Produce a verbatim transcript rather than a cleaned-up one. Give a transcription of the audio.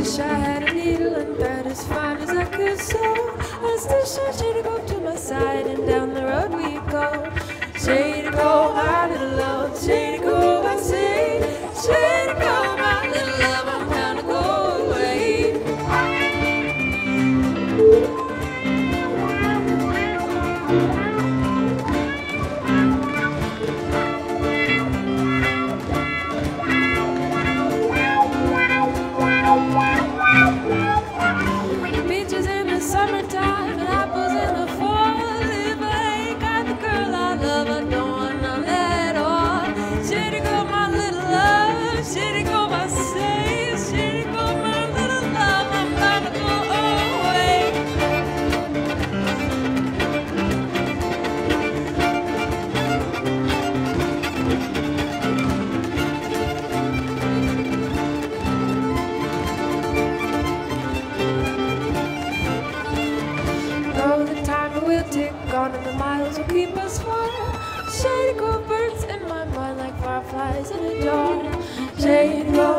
wish I had a needle and thread as fine as I could sew. I still sure Shady go to my side and down the road we go. Shady go, my little love, Shady go, I say. Shady go, my little love, I'm bound to go away. Peaches in the summertime and apples in the fall. If I ain't got the girl I love, I don't want none at all. Shady go, my little love, Shady go, my say. Shady go, my little love, I'm bound to go away. Oh, the time will tick on and the miles will keep us far. Shady go birds in my mind like fireflies in a jar. Shady go